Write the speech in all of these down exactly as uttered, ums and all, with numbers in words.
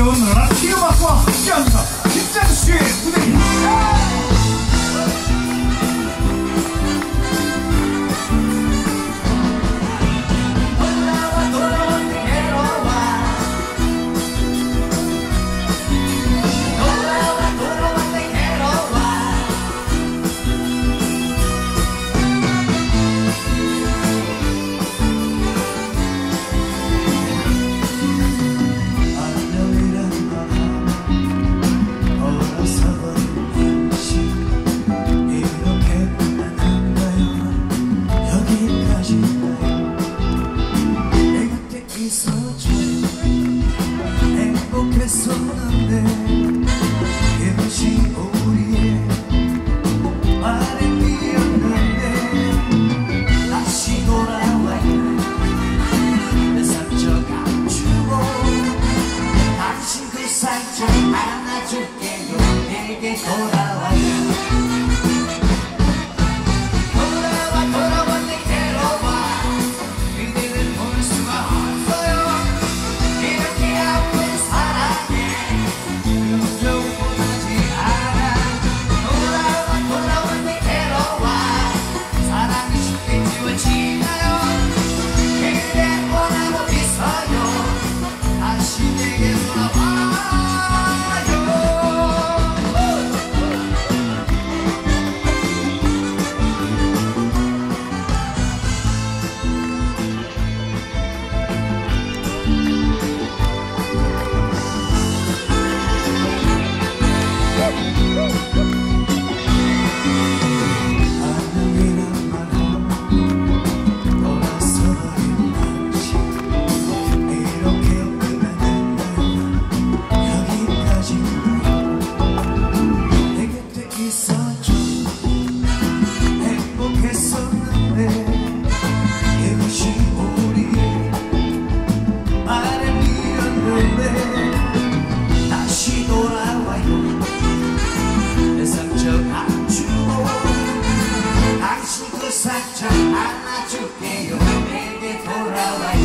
귀여운 라디오 음악과 함께합니다. 김장수의 무대. 행복했었는데 이것이 우리의 바람이었는데 다시 돌아와요. 내 상처 감추고 당신 그 상처 안아줄게요. 내게 돌아와요. 상처 안아줄게요. 내게 돌아와요.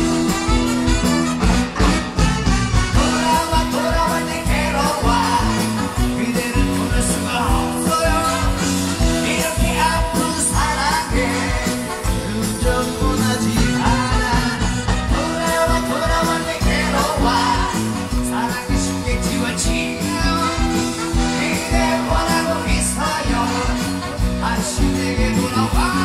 돌아와 돌아와 내게로 와. 그대를 보낼 수가 없어요. 이렇게 아픈 사랑에 흔적 원하지 않아. 돌아와 돌아와 내게로 와. 사랑이 쉽게 지워지나요. 그대 원하고 있어요. 다시 내게 돌아와.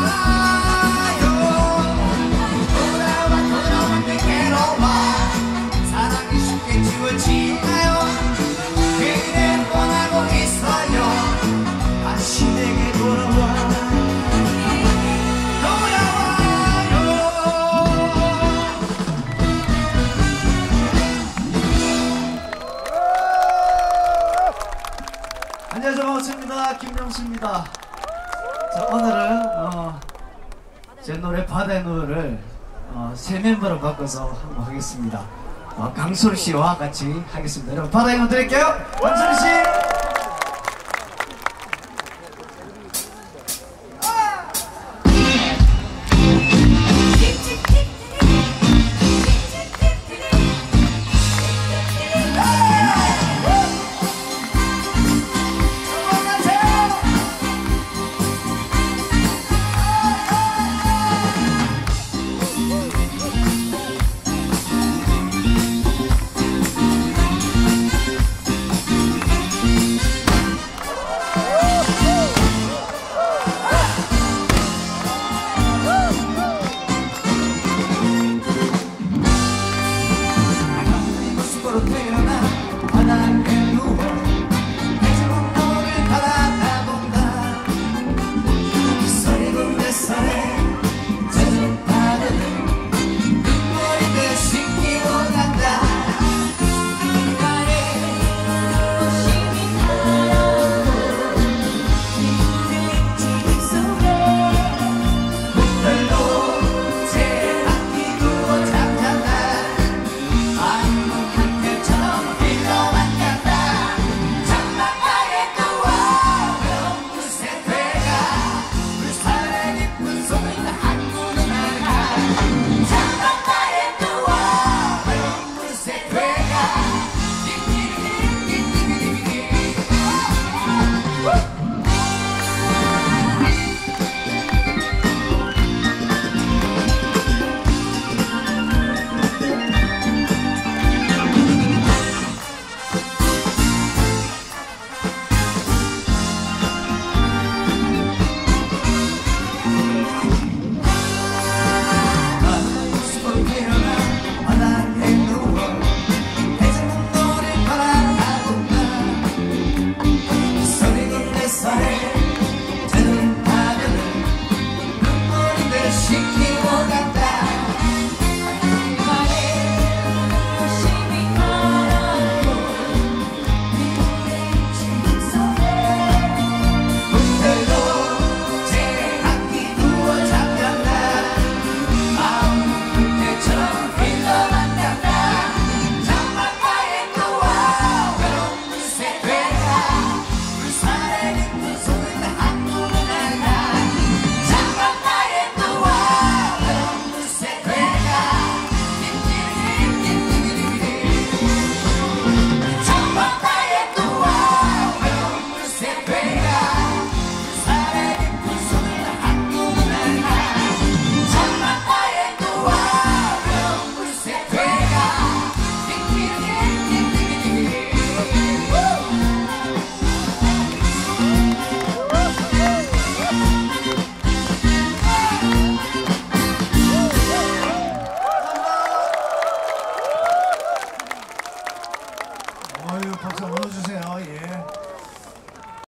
안녕하세요. 반갑습니다. 김명수입니다. 자, 오늘은 어, 제 노래 바다의 노래를 어, 새 멤버로 바꿔서 한번 하겠습니다. 어, 강솔 씨와 같이 하겠습니다. 여러분 바다의 노래 드릴게요. 강솔 씨.